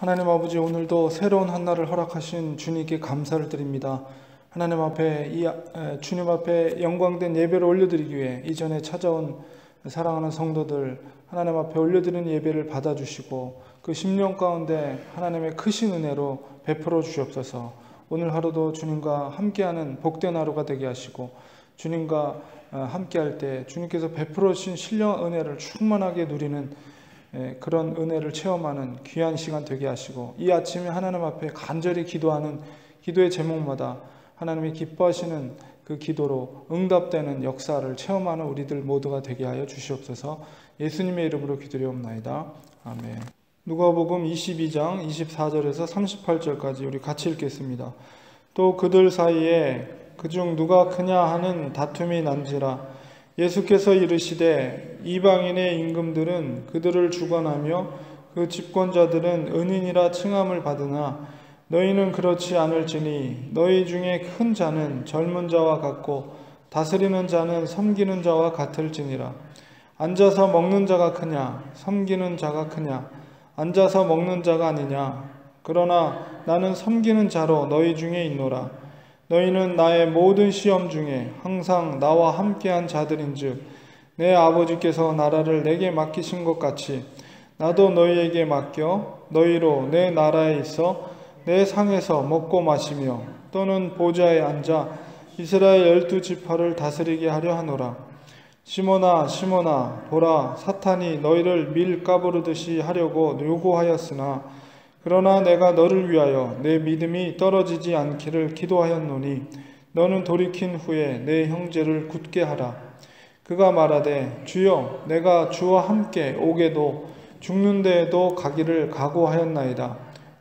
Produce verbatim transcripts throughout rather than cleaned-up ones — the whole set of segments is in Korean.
하나님 아버지, 오늘도 새로운 한 날을 허락하신 주님께 감사를 드립니다. 하나님 앞에 이 주님 앞에 영광된 예배를 올려드리기 위해 이전에 찾아온 사랑하는 성도들 하나님 앞에 올려드리는 예배를 받아주시고 그 심령 가운데 하나님의 크신 은혜로 베풀어 주시옵소서. 오늘 하루도 주님과 함께하는 복된 하루가 되게 하시고 주님과 함께할 때 주님께서 베풀어 주신 신령 은혜를 충만하게 누리는 그런 은혜를 체험하는 귀한 시간 되게 하시고, 이 아침에 하나님 앞에 간절히 기도하는 기도의 제목마다 하나님이 기뻐하시는 그 기도로 응답되는 역사를 체험하는 우리들 모두가 되게 하여 주시옵소서. 예수님의 이름으로 기도드리옵나이다. 아멘. 누가복음 이십이 장 이십사 절에서 삼십팔 절까지 우리 같이 읽겠습니다. 또 그들 사이에 그중 누가 크냐 하는 다툼이 난지라. 예수께서 이르시되 이방인의 임금들은 그들을 주관하며 그 집권자들은 은인이라 칭함을 받으나 너희는 그렇지 않을지니 너희 중에 큰 자는 젊은 자와 같고 다스리는 자는 섬기는 자와 같을지니라. 앉아서 먹는 자가 크냐 섬기는 자가 크냐. 앉아서 먹는 자가 아니냐. 그러나 나는 섬기는 자로 너희 중에 있노라. 너희는 나의 모든 시험 중에 항상 나와 함께한 자들인즉 내 아버지께서 나라를 내게 맡기신 것 같이 나도 너희에게 맡겨 너희로 내 나라에 있어 내 상에서 먹고 마시며 또는 보좌에 앉아 이스라엘 열두 지파를 다스리게 하려 하노라. 시몬아 시몬아 보라, 사탄이 너희를 밀 까부르듯이 하려고 요구하였으나 그러나 내가 너를 위하여 내 믿음이 떨어지지 않기를 기도하였노니 너는 돌이킨 후에 내 형제를 굳게 하라. 그가 말하되 주여 내가 주와 함께 오게도 죽는 데에도 가기를 각오하였나이다.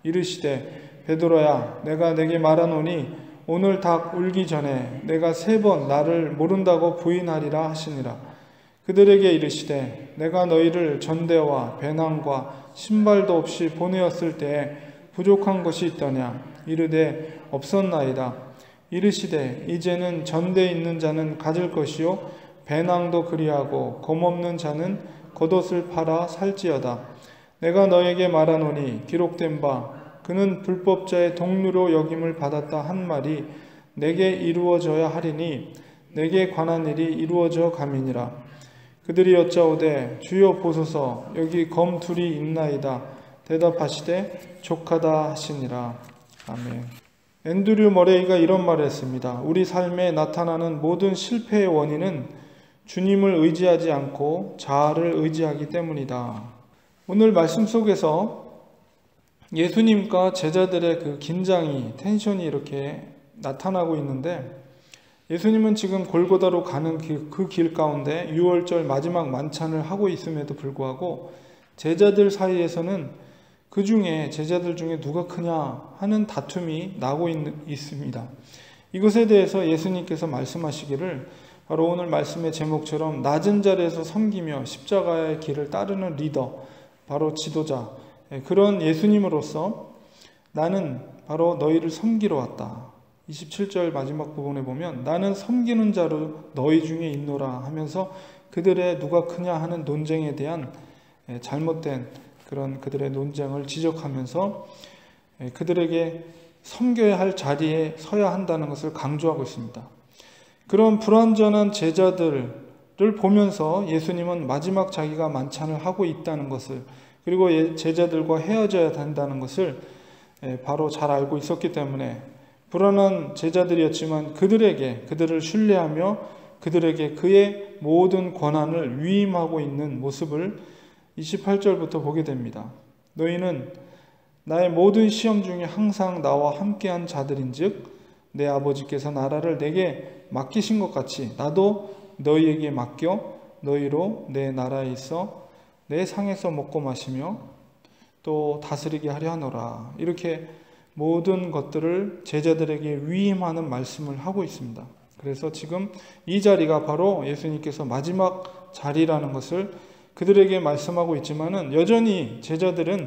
이르시되 베드로야 내가 내게 말하노니 오늘 닭 울기 전에 내가 세 번 나를 모른다고 부인하리라 하시니라. 그들에게 이르시되 내가 너희를 전대와 배낭과 신발도 없이 보내었을 때에 부족한 것이 있더냐. 이르되 없었나이다. 이르시되 이제는 전대 있는 자는 가질 것이요 배낭도 그리하고 검없는 자는 겉옷을 팔아 살지어다. 내가 너에게 말하노니 기록된 바 그는 불법자의 동료로 여김을 받았다 한 말이 내게 이루어져야 하리니 내게 관한 일이 이루어져 가미니라. 그들이 여짜오되 주여 보소서 여기 검 둘이 있나이다. 대답하시되 족하다 하시니라. 아멘. 앤드류 머레이가 이런 말을 했습니다. 우리 삶에 나타나는 모든 실패의 원인은 주님을 의지하지 않고 자아를 의지하기 때문이다. 오늘 말씀 속에서 예수님과 제자들의 그 긴장이, 텐션이 이렇게 나타나고 있는데, 예수님은 지금 골고다로 가는 그 길 가운데 유월절 마지막 만찬을 하고 있음에도 불구하고 제자들 사이에서는 그 중에 제자들 중에 누가 크냐 하는 다툼이 나고 있, 있습니다. 이것에 대해서 예수님께서 말씀하시기를 바로 오늘 말씀의 제목처럼 낮은 자리에서 섬기며 십자가의 길을 따르는 리더, 바로 지도자, 그런 예수님으로서 나는 바로 너희를 섬기러 왔다. 이십칠 절 마지막 부분에 보면 나는 섬기는 자로 너희 중에 있노라 하면서 그들의 누가 크냐 하는 논쟁에 대한 잘못된 그런 그들의 논쟁을 지적하면서 그들에게 섬겨야 할 자리에 서야 한다는 것을 강조하고 있습니다. 그런 불완전한 제자들을 보면서 예수님은 마지막 자기가 만찬을 하고 있다는 것을, 그리고 제자들과 헤어져야 된다는 것을 바로 잘 알고 있었기 때문에 불안한 제자들이었지만 그들에게, 그들을 신뢰하며 그들에게 그의 모든 권한을 위임하고 있는 모습을 이십팔 절부터 보게 됩니다. 너희는 나의 모든 시험 중에 항상 나와 함께한 자들인즉 내 아버지께서 나라를 내게 맡기신 것 같이 나도 너희에게 맡겨 너희로 내 나라에 있어 내 상에서 먹고 마시며 또 다스리게 하려 하노라. 이렇게 모든 것들을 제자들에게 위임하는 말씀을 하고 있습니다. 그래서 지금 이 자리가 바로 예수님께서 마지막 자리라는 것을 그들에게 말씀하고 있지만은 여전히 제자들은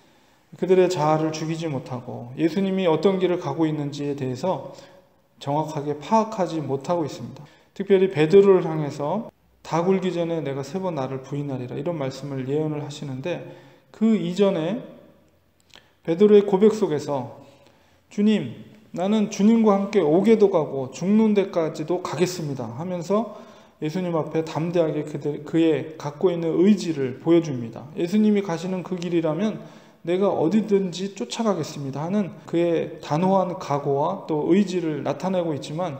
그들의 자아를 죽이지 못하고 예수님이 어떤 길을 가고 있는지에 대해서 정확하게 파악하지 못하고 있습니다. 특별히 베드로를 향해서 다 굴기 전에 내가 세 번 나를 부인하리라 이런 말씀을 예언을 하시는데 그 이전에 베드로의 고백 속에서 주님, 나는 주님과 함께 오게도 가고 죽는 데까지도 가겠습니다 하면서 예수님 앞에 담대하게 그들, 그의 갖고 있는 의지를 보여줍니다. 예수님이 가시는 그 길이라면 내가 어디든지 쫓아가겠습니다 하는 그의 단호한 각오와 또 의지를 나타내고 있지만,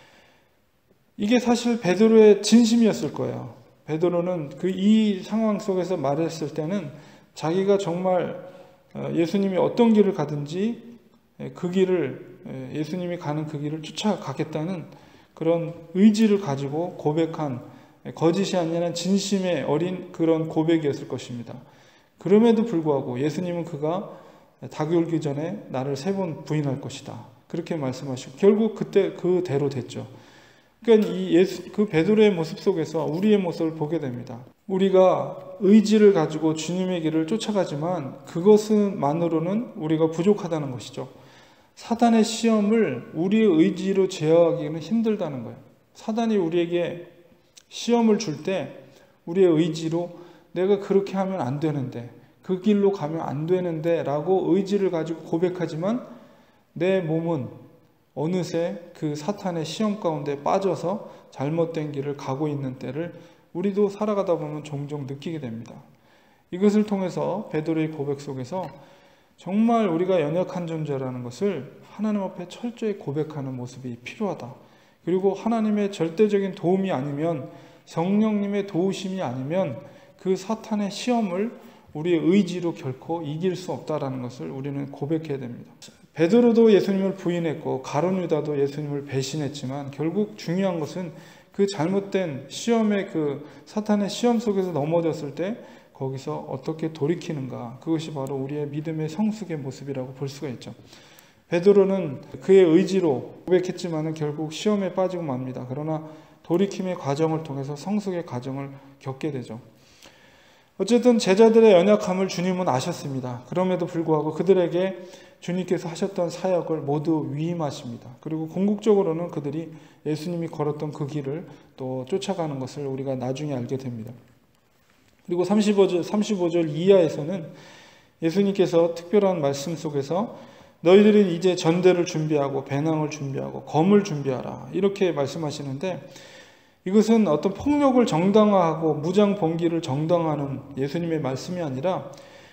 이게 사실 베드로의 진심이었을 거예요. 베드로는 그 이 상황 속에서 말했을 때는 자기가 정말 예수님이 어떤 길을 가든지 그 길을, 예수님이 가는 그 길을 쫓아가겠다는 그런 의지를 가지고 고백한, 거짓이 아니라 진심의 어린 그런 고백이었을 것입니다. 그럼에도 불구하고 예수님은 그가 닭이 울기 전에 나를 세 번 부인할 것이다 그렇게 말씀하시고 결국 그때 그대로 됐죠. 그러니까 이 예수, 그 베드로의 모습 속에서 우리의 모습을 보게 됩니다. 우리가 의지를 가지고 주님의 길을 쫓아가지만 그것만으로는 우리가 부족하다는 것이죠. 사단의 시험을 우리의 의지로 제어하기는 힘들다는 거예요. 사단이 우리에게 시험을 줄 때 우리의 의지로 내가 그렇게 하면 안 되는데, 그 길로 가면 안 되는데 라고 의지를 가지고 고백하지만 내 몸은 어느새 그 사탄의 시험 가운데 빠져서 잘못된 길을 가고 있는 때를 우리도 살아가다 보면 종종 느끼게 됩니다. 이것을 통해서 베드로의 고백 속에서 정말 우리가 연약한 존재라는 것을 하나님 앞에 철저히 고백하는 모습이 필요하다. 그리고 하나님의 절대적인 도움이 아니면, 성령님의 도우심이 아니면 그 사탄의 시험을 우리의 의지로 결코 이길 수 없다라는 것을 우리는 고백해야 됩니다. 베드로도 예수님을 부인했고 가룟 유다도 예수님을 배신했지만 결국 중요한 것은 그 잘못된 시험의 그 사탄의 시험 속에서 넘어졌을 때 거기서 어떻게 돌이키는가, 그것이 바로 우리의 믿음의 성숙의 모습이라고 볼 수가 있죠. 베드로는 그의 의지로 고백했지만 결국 시험에 빠지고 맙니다. 그러나 돌이킴의 과정을 통해서 성숙의 과정을 겪게 되죠. 어쨌든 제자들의 연약함을 주님은 아셨습니다. 그럼에도 불구하고 그들에게 주님께서 하셨던 사역을 모두 위임하십니다. 그리고 궁극적으로는 그들이 예수님이 걸었던 그 길을 또 쫓아가는 것을 우리가 나중에 알게 됩니다. 그리고 삼십오 절, 삼십오 절 이하에서는 예수님께서 특별한 말씀 속에서 너희들은 이제 전대를 준비하고 배낭을 준비하고 검을 준비하라 이렇게 말씀하시는데, 이것은 어떤 폭력을 정당화하고 무장 봉기를 정당화하는 예수님의 말씀이 아니라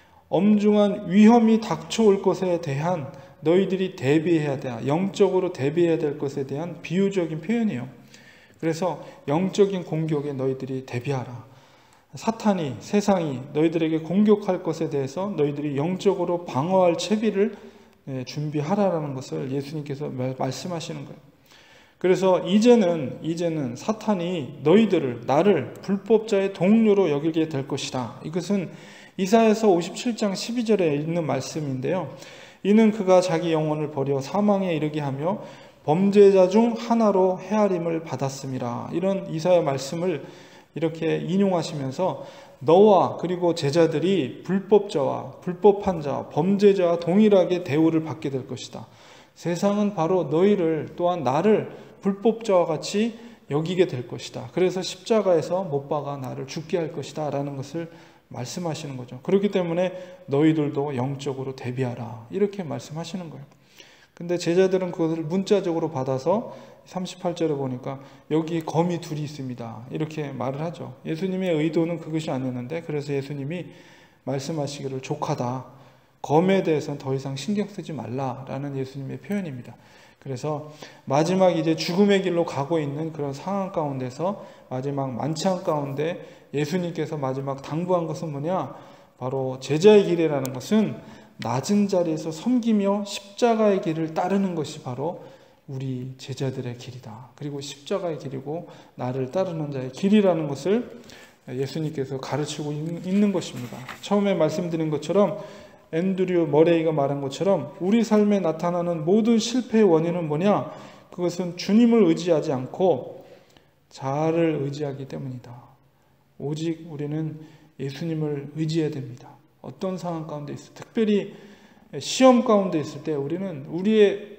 엄중한 위험이 닥쳐올 것에 대한 너희들이 대비해야 돼, 영적으로 대비해야 될 것에 대한 비유적인 표현이에요. 그래서 영적인 공격에 너희들이 대비하라. 사탄이, 세상이 너희들에게 공격할 것에 대해서 너희들이 영적으로 방어할 채비를 준비하라라는 것을 예수님께서 말씀하시는 거예요. 그래서 이제는 이제는 사탄이 너희들을, 나를 불법자의 동료로 여기게 될 것이다. 이것은 이사야서 오십칠 장 십이 절에 있는 말씀인데요. 이는 그가 자기 영혼을 버려 사망에 이르게 하며 범죄자 중 하나로 헤아림을 받았음이라. 이런 이사야 말씀을 이렇게 인용하시면서 너와 그리고 제자들이 불법자와 불법한 자, 범죄자와 동일하게 대우를 받게 될 것이다. 세상은 바로 너희를 또한 나를 불법자와 같이 여기게 될 것이다. 그래서 십자가에서 못 박아 나를 죽게 할 것이다 라는 것을 말씀하시는 거죠. 그렇기 때문에 너희들도 영적으로 대비하라 이렇게 말씀하시는 거예요. 근데 제자들은 그것을 문자적으로 받아서 삼십팔 절에 보니까 여기 검이 둘이 있습니다 이렇게 말을 하죠. 예수님의 의도는 그것이 아니었는데, 그래서 예수님이 말씀하시기를 족하다, 검에 대해서는 더 이상 신경 쓰지 말라라는 예수님의 표현입니다. 그래서 마지막 이제 죽음의 길로 가고 있는 그런 상황 가운데서 마지막 만찬 가운데 예수님께서 마지막 당부한 것은 뭐냐? 바로 제자의 길이라는 것은 낮은 자리에서 섬기며 십자가의 길을 따르는 것이 바로 우리 제자들의 길이다. 그리고 십자가의 길이고 나를 따르는 자의 길이라는 것을 예수님께서 가르치고 있는 것입니다. 처음에 말씀드린 것처럼 앤드류 머레이가 말한 것처럼 우리 삶에 나타나는 모든 실패의 원인은 뭐냐? 그것은 주님을 의지하지 않고 자아를 의지하기 때문이다. 오직 우리는 예수님을 의지해야 됩니다. 어떤 상황 가운데 있을, 특별히 시험 가운데 있을 때 우리는 우리의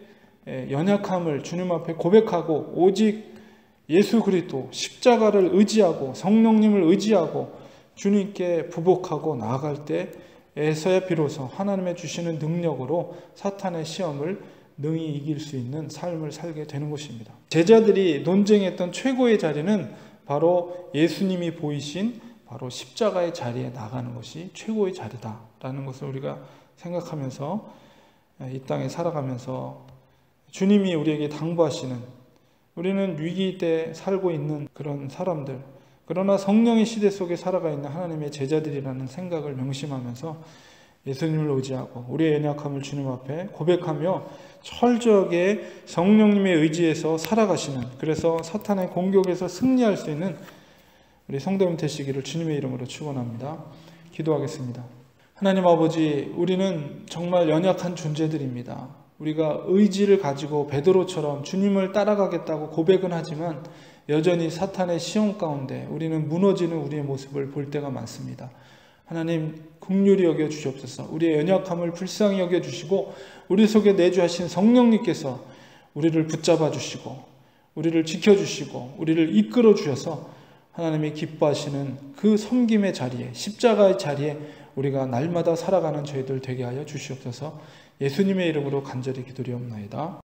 연약함을 주님 앞에 고백하고 오직 예수 그리스도 십자가를 의지하고 성령님을 의지하고 주님께 부복하고 나아갈 때 에서야 비로소 하나님의 주시는 능력으로 사탄의 시험을 능히 이길 수 있는 삶을 살게 되는 것입니다. 제자들이 논쟁했던 최고의 자리는 바로 예수님이 보이신 바로 십자가의 자리에 나가는 것이 최고의 자리다라는 것을 우리가 생각하면서 이 땅에 살아가면서 주님이 우리에게 당부하시는, 우리는 위기 때 살고 있는 그런 사람들, 그러나 성령의 시대 속에 살아가 있는 하나님의 제자들이라는 생각을 명심하면서 예수님을 의지하고 우리의 연약함을 주님 앞에 고백하며 철저하게 성령님의 의지에서 살아가시는, 그래서 사탄의 공격에서 승리할 수 있는 우리 성도님 되시기를 주님의 이름으로 축원합니다. 기도하겠습니다. 하나님 아버지, 우리는 정말 연약한 존재들입니다. 우리가 의지를 가지고 베드로처럼 주님을 따라가겠다고 고백은 하지만 여전히 사탄의 시험 가운데 우리는 무너지는 우리의 모습을 볼 때가 많습니다. 하나님 긍휼히 여겨 주시옵소서. 우리의 연약함을 불쌍히 여겨 주시고 우리 속에 내주하신 성령님께서 우리를 붙잡아 주시고 우리를 지켜주시고 우리를 이끌어 주셔서 하나님이 기뻐하시는 그 섬김의 자리에, 십자가의 자리에 우리가 날마다 살아가는 저희들 되게 하여 주시옵소서. 예수님의 이름으로 간절히 기도리옵나이다.